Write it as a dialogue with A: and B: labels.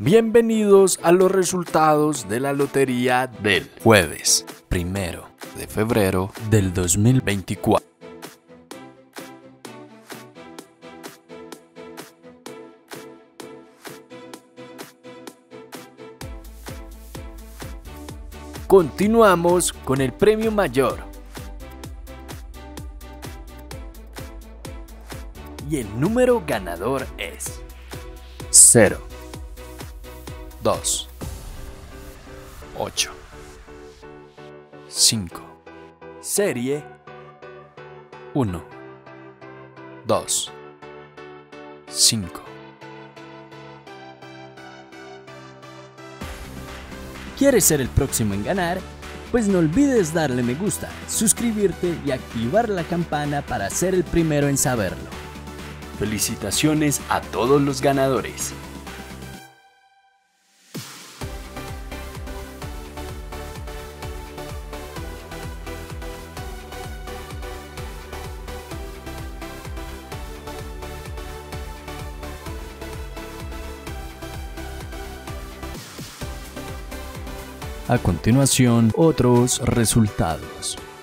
A: Bienvenidos a los resultados de la lotería del jueves 1 de febrero del 2024. Continuamos con el premio mayor. Y el número ganador es 0, 2, 8, 5, serie 1, 2, 5. ¿Quieres ser el próximo en ganar? Pues no olvides darle me gusta, suscribirte y activar la campana para ser el primero en saberlo. Felicitaciones a todos los ganadores. A continuación, otros resultados.